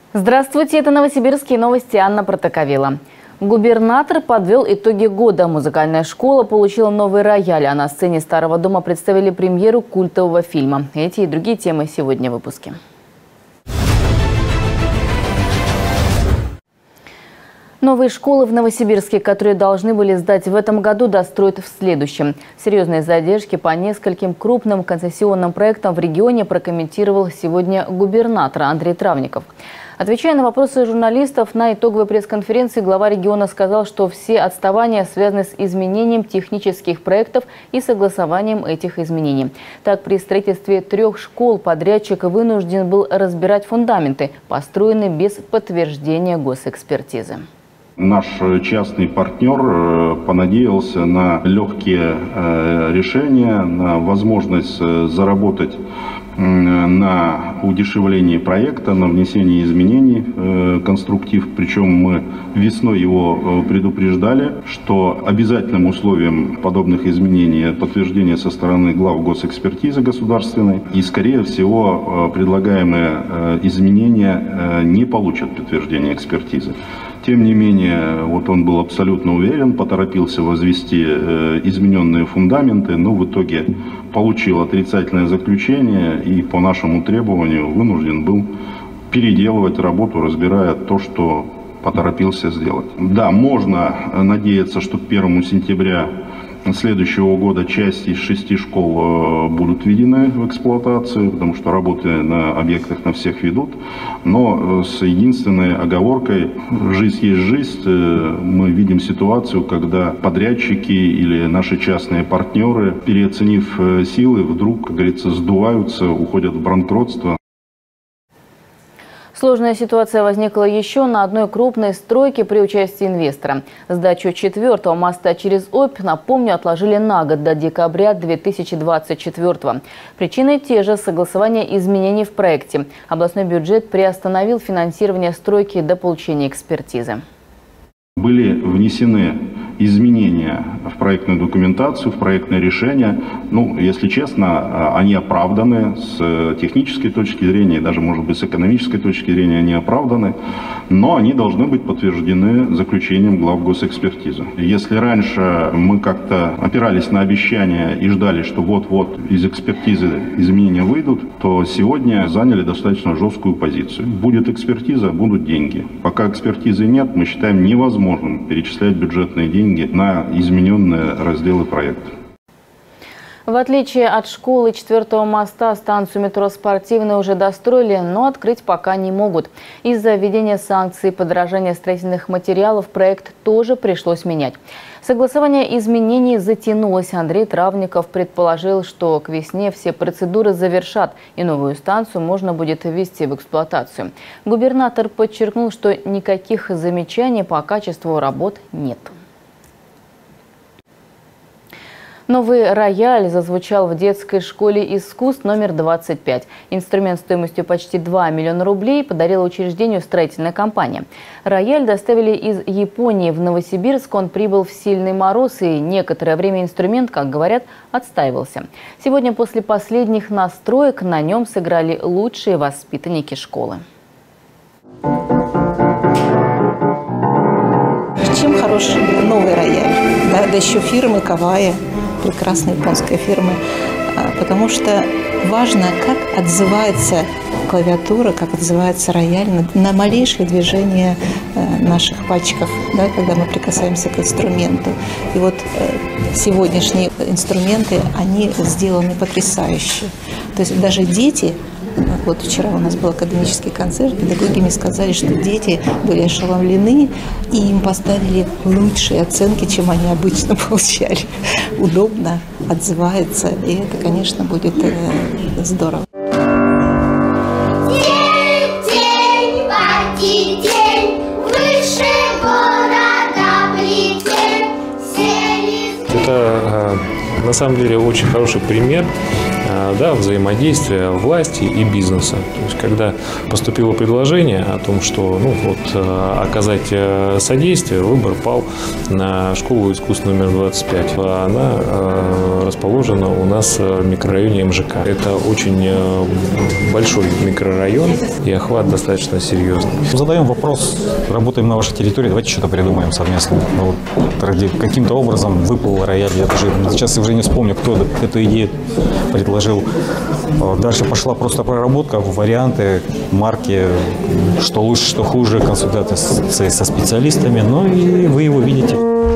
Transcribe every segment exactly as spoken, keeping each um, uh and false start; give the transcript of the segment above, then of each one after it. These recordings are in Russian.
Здравствуйте, это новосибирские новости, Анна Протоковила. Губернатор подвел итоги года. Музыкальная школа получила новый рояль, а на сцене Старого дома представили премьеру культового фильма. Эти и другие темы сегодня в выпуске. Новые школы в Новосибирске, которые должны были сдать в этом году, достроят в следующем. Серьезные задержки по нескольким крупным концессионным проектам в регионе прокомментировал сегодня губернатор Андрей Травников. Отвечая на вопросы журналистов на итоговой пресс-конференции, глава региона сказал, что все отставания связаны с изменением технических проектов и согласованием этих изменений. Так, при строительстве трех школ подрядчик вынужден был разбирать фундаменты, построенные без подтверждения госэкспертизы. Наш частный партнер понадеялся на легкие решения, на возможность заработать на удешевлении проекта, на внесении изменений в конструктив. Причем мы весной его предупреждали, что обязательным условием подобных изменений подтверждение со стороны глав госэкспертизы государственной. И, скорее всего, предлагаемые изменения не получат подтверждения экспертизы. Тем не менее, вот он был абсолютно уверен, поторопился возвести измененные фундаменты, но в итоге получил отрицательное заключение и по нашему требованию вынужден был переделывать работу, разбирая то, что поторопился сделать. Да, можно надеяться, что к первому сентября следующего года часть из шести школ будут введены в эксплуатацию, потому что работы на объектах на всех ведут. Но с единственной оговоркой: жизнь есть жизнь. Мы видим ситуацию, когда подрядчики или наши частные партнеры, переоценив силы, вдруг, как говорится, сдуваются, уходят в банкротство. Сложная ситуация возникла еще на одной крупной стройке при участии инвестора. Сдачу четвертого моста через Обь, напомню, отложили на год, до декабря две тысячи двадцать четвёртого. Причины те же – согласование изменений в проекте. Областной бюджет приостановил финансирование стройки до получения экспертизы. Были внесены изменения в проектную документацию, в проектное решение. Ну, если честно, они оправданы с технической точки зрения, даже, может быть, с экономической точки зрения они оправданы, но они должны быть подтверждены заключением глав госэкспертизы. Если раньше мы как-то опирались на обещания и ждали, что вот-вот из экспертизы изменения выйдут, то сегодня заняли достаточно жесткую позицию. Будет экспертиза, будут деньги. Пока экспертизы нет, мы считаем невозможным перечислять бюджетные деньги на измененные разделы проекта. В отличие от школы четвертого моста, станцию метро «Спортивная» уже достроили, но открыть пока не могут. Из-за введения санкций и подорожания строительных материалов проект тоже пришлось менять. Согласование изменений затянулось. Андрей Травников предположил, что к весне все процедуры завершат и новую станцию можно будет ввести в эксплуатацию. Губернатор подчеркнул, что никаких замечаний по качеству работ нет. Новый рояль зазвучал в детской школе искусств номер двадцать пять. Инструмент стоимостью почти два миллиона рублей подарила учреждению строительная компания. Рояль доставили из Японии в Новосибирск. Он прибыл в сильный мороз, и некоторое время инструмент, как говорят, отстаивался. Сегодня после последних настроек на нем сыграли лучшие воспитанники школы. Чем хорош новый рояль? Да, да еще фирмы Кавая, прекрасной японской фирмы, потому что важно, как отзывается клавиатура, как отзывается рояль на, на малейшее движение наших пальчиков, да, когда мы прикасаемся к инструменту. И вот сегодняшние инструменты, они сделаны потрясающе. То есть даже дети... Вот вчера у нас был академический концерт, педагоги мне сказали, что дети были ошеломлены, и им поставили лучшие оценки, чем они обычно получали. Удобно, отзывается, и это, конечно, будет э, здорово. Это на самом деле очень хороший пример да, взаимодействия власти и бизнеса. То есть, когда поступило предложение о том, что ну, вот, оказать содействие, выбор пал на школу искусств номер двадцать пять. Она расположена у нас в микрорайоне эм жэ ка. Это очень большой микрорайон, и охват достаточно серьезный. Задаем вопрос, работаем на вашей территории, давайте что-то придумаем совместно. Ну, вот, каким-то образом выплыл рояль. Я даже сейчас уже не вспомню, кто эту идею предложил. Дальше пошла просто проработка, варианты, марки, что лучше, что хуже, консультации со специалистами. Ну и вы его видите.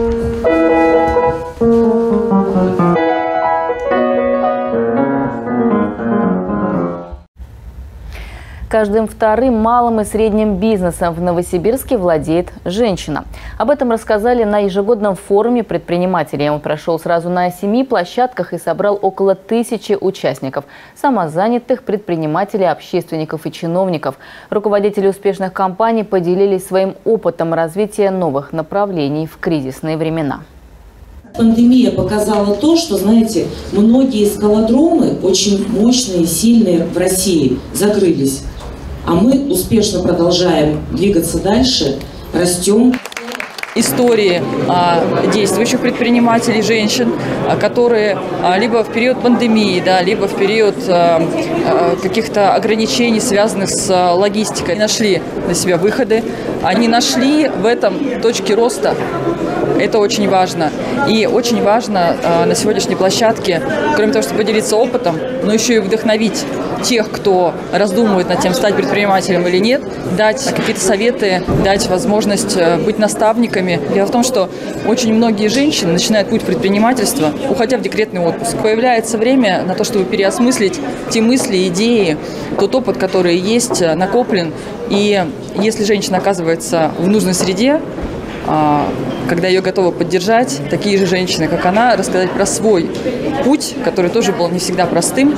Каждым вторым малым и средним бизнесом в Новосибирске владеет женщина. Об этом рассказали на ежегодном форуме предпринимателей. Он прошел сразу на семи площадках и собрал около тысячи участников – самозанятых, предпринимателей, общественников и чиновников. Руководители успешных компаний поделились своим опытом развития новых направлений в кризисные времена. Пандемия показала то, что, знаете, многие скалодромы, очень мощные, сильные в России, закрылись. А мы успешно продолжаем двигаться дальше, растем. Истории а, действующих предпринимателей, женщин, а, которые а, либо в период пандемии, да, либо в период а, а, каких-то ограничений, связанных с а, логистикой, нашли для себя выходы. Они нашли в этом точки роста. Это очень важно. И очень важно а, на сегодняшней площадке, кроме того, чтобы поделиться опытом, но еще и вдохновить тех, кто раздумывает над тем, стать предпринимателем или нет, дать какие-то советы, дать возможность быть наставниками. Дело в том, что очень многие женщины начинают путь предпринимательства, уходя в декретный отпуск. Появляется время на то, чтобы переосмыслить те мысли, идеи, тот опыт, который есть, накоплен. И если женщина оказывается в нужной среде, когда ее готовы поддержать, такие же женщины, как она, рассказать про свой путь, который тоже был не всегда простым,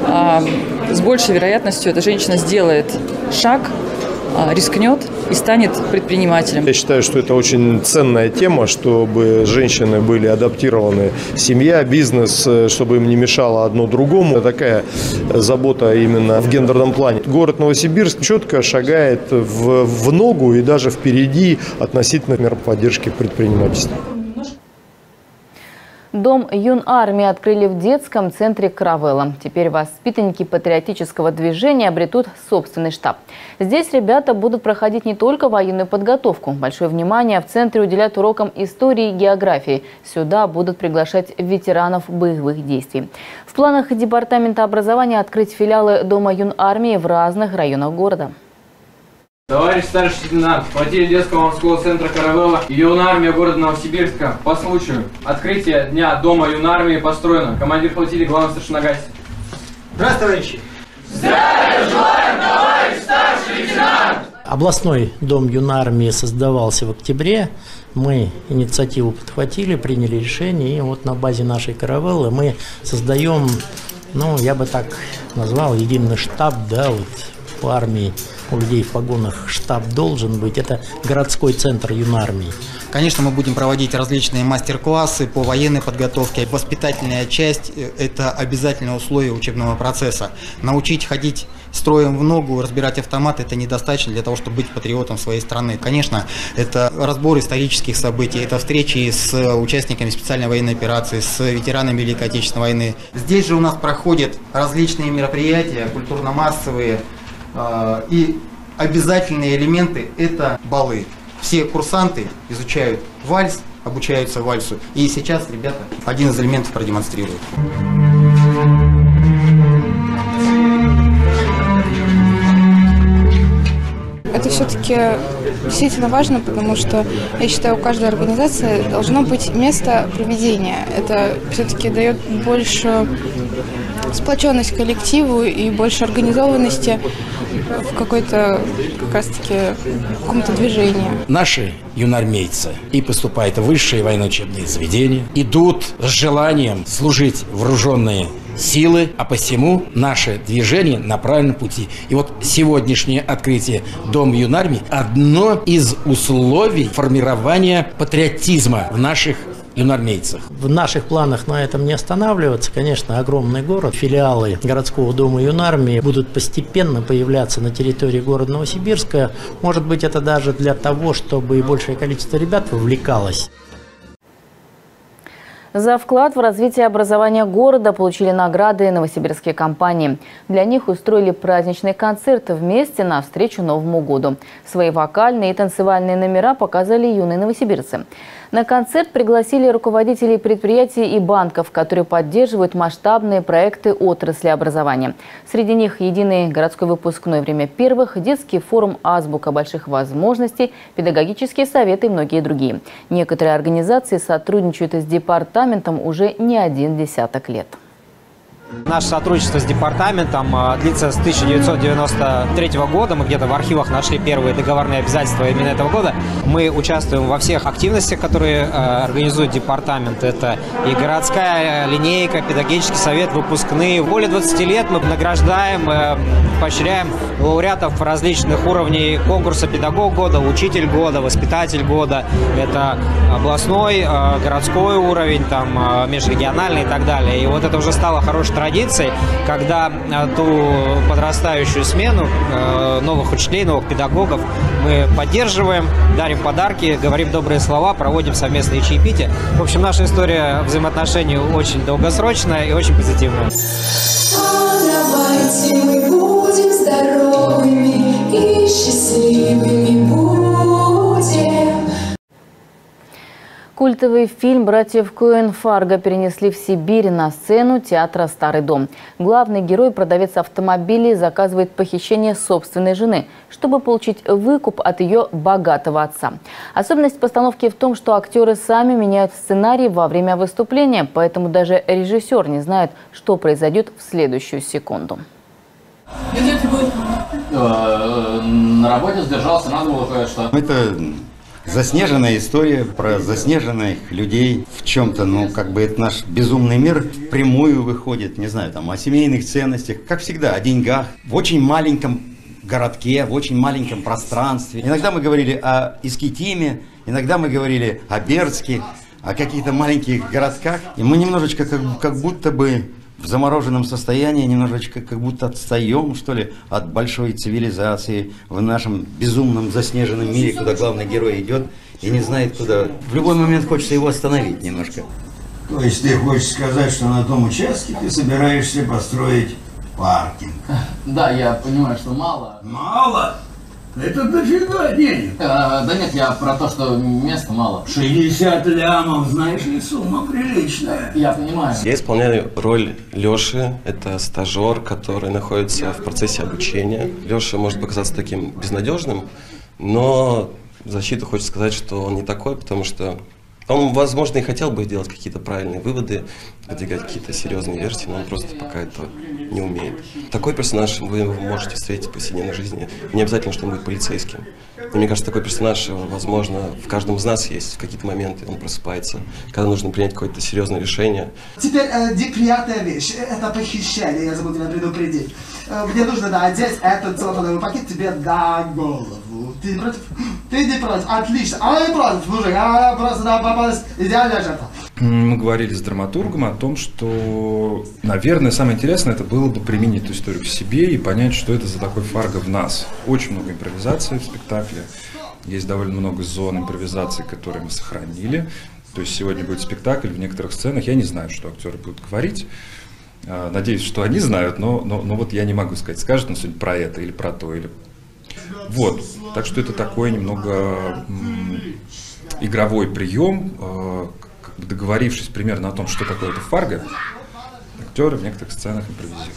с большей вероятностью эта женщина сделает шаг, рискнет и станет предпринимателем. Я считаю, что это очень ценная тема, чтобы женщины были адаптированы. Семья, бизнес, чтобы им не мешало одно другому. Это такая забота именно в гендерном плане. Город Новосибирск четко шагает в, в ногу и даже впереди относительно мер поддержки предпринимательства. Дом юнармии открыли в детском центре «Каравелла». Теперь воспитанники патриотического движения обретут собственный штаб. Здесь ребята будут проходить не только военную подготовку. Большое внимание в центре уделяют урокам истории и географии. Сюда будут приглашать ветеранов боевых действий. В планах департамента образования открыть филиалы Дома юнармии в разных районах города. Товарищ старший лейтенант, флотилия детского морского центра «Каравелла» и юнармия города Новосибирска по случаю открытия Дня Дома юнармии построена. Командир флотилии, главный старший Нагайс. Здравствуйте, товарищи! Здравия желаем, товарищ старший лейтенант! Областной дом юнармии создавался в октябре. Мы инициативу подхватили, приняли решение, и вот на базе нашей «Каравеллы» мы создаем, ну, я бы так назвал, единый штаб, да, вот по армии. У людей в погонах штаб должен быть. Это городской центр юнармии. Конечно, мы будем проводить различные мастер-классы по военной подготовке. Воспитательная часть – это обязательное условие учебного процесса. Научить ходить строем в ногу, разбирать автомат – это недостаточно для того, чтобы быть патриотом своей страны. Конечно, это разбор исторических событий, это встречи с участниками специальной военной операции, с ветеранами Великой Отечественной войны. Здесь же у нас проходят различные мероприятия, культурно-массовые, и обязательные элементы – это балы. Все курсанты изучают вальс, обучаются вальсу. И сейчас ребята один из элементов продемонстрируют. Это все-таки действительно важно, потому что, я считаю, у каждой организации должно быть место проведения. Это все-таки дает больше сплоченность коллективу и больше организованности в какой-то, как раз-таки, каком-то движении. Наши юнармейцы и поступают в высшие военно-учебные заведения, идут с желанием служить в вооруженные силы, а посему наше движение на правильном пути. И вот сегодняшнее открытие Дома юнармии – одно из условий формирования патриотизма в наших юнармейцев. В наших планах на этом не останавливаться. Конечно, огромный город. Филиалы городского дома юнармии будут постепенно появляться на территории города Новосибирска. Может быть, это даже для того, чтобы большее количество ребят вовлекалось. За вклад в развитие образования города получили награды новосибирские компании. Для них устроили праздничный концерт вместе навстречу Новому году. Свои вокальные и танцевальные номера показали юные новосибирцы. На концерт пригласили руководителей предприятий и банков, которые поддерживают масштабные проекты отрасли образования. Среди них единый городской выпускной «Время первых», детский форум «Азбука больших возможностей», педагогические советы и многие другие. Некоторые организации сотрудничают с департаментом уже не один десяток лет. Наше сотрудничество с департаментом длится с тысяча девятьсот девяносто третьего года. Мы где-то в архивах нашли первые договорные обязательства именно этого года. Мы участвуем во всех активностях, которые организует департамент. Это и городская линейка, педагогический совет, выпускные. Более двадцати лет мы награждаем, поощряем лауреатов различных уровней конкурса «Педагог года», «Учитель года», «Воспитатель года». Это областной, городской уровень, там, межрегиональный и так далее. И вот это уже стало хорошей традицией, когда ту подрастающую смену новых учителей, новых педагогов мы поддерживаем, дарим подарки, говорим добрые слова, проводим совместные чаепития. В общем, наша история взаимоотношений очень долгосрочная и очень позитивная. Давайте мы будем здоровыми и счастливыми будем. Культовый фильм «Братьев Коэн» Фарго перенесли в Сибирь на сцену театра «Старый дом». Главный герой, продавец автомобилей, заказывает похищение собственной жены, чтобы получить выкуп от ее богатого отца. Особенность постановки в том, что актеры сами меняют сценарий во время выступления, поэтому даже режиссер не знает, что произойдет в следующую секунду. На работе задержался, надо было кое-что. Это заснеженная история про заснеженных людей в чем-то, ну, как бы это наш безумный мир впрямую выходит, не знаю, там, о семейных ценностях, как всегда, о деньгах, в очень маленьком городке, в очень маленьком пространстве. Иногда мы говорили о Искитиме, иногда мы говорили о Бердске, о каких-то маленьких городках, и мы немножечко как, как будто бы в замороженном состоянии, немножечко как будто отстаем, что ли, от большой цивилизации в нашем безумном заснеженном мире, куда главный герой идет и не знает куда. В любой момент хочется его остановить немножко. То есть ты хочешь сказать, что на том участке ты собираешься построить паркинг? Да, я понимаю, что мало. Мало? Это дофига денег. А, да нет, я про то, что места мало. шестьдесят лямов, знаешь ли, сумма приличная. Я понимаю. Я исполняю роль Леши. Это стажер, который находится в процессе обучения. Леша может показаться таким безнадежным, но в защиту хочется сказать, что он не такой, потому что он, возможно, и хотел бы делать какие-то правильные выводы, выдвигать какие-то серьезные версии, но он просто пока этого не умеет. Такой персонаж вы можете встретить в повседневной жизни. Не обязательно, что он будет полицейским. И мне кажется, такой персонаж, возможно, в каждом из нас есть. В какие-то моменты он просыпается, когда нужно принять какое-то серьезное решение. Теперь э, приятная вещь. Это похищение, я забыл тебя предупредить. Э, мне нужно да, одеть этот целлофановый пакет тебе на голову. Ты не против? Ты не против? Отлично. А я не против, мужик. А просто да, попалась идеальная жертва. Мы говорили с драматургом о том, что, наверное, самое интересное это было бы применить эту историю к себе и понять, что это за такой Фарго в нас. Очень много импровизации в спектакле. Есть довольно много зон импровизации, которые мы сохранили. То есть сегодня будет спектакль, в некоторых сценах я не знаю, что актеры будут говорить. Надеюсь, что они знают, но, но, но вот я не могу сказать, скажут он сегодня про это или про то. Или... Вот. Так что это такой немного м, игровой прием, э, как бы договорившись примерно о том, что такое это Фарго, актеры в некоторых сценах импровизируют.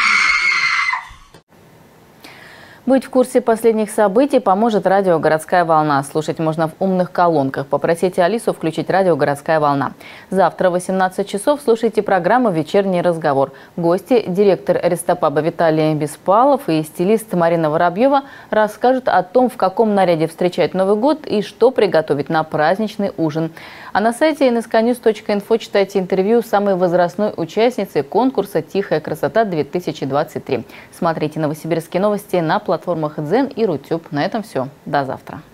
Быть в курсе последних событий поможет радио «Городская волна». Слушать можно в умных колонках. Попросите Алису включить радио «Городская волна». Завтра в восемнадцать часов слушайте программу «Вечерний разговор». Гости, директор Рестопаба Виталий Беспалов и стилист Марина Воробьева расскажут о том, в каком наряде встречать Новый год и что приготовить на праздничный ужин. А на сайте эн эс ка ньюс точка инфо читайте интервью самой возрастной участницы конкурса «Тихая красота-две тысячи двадцать три». Смотрите новосибирские новости на платформах Дзен и Рутюб. На этом все. До завтра.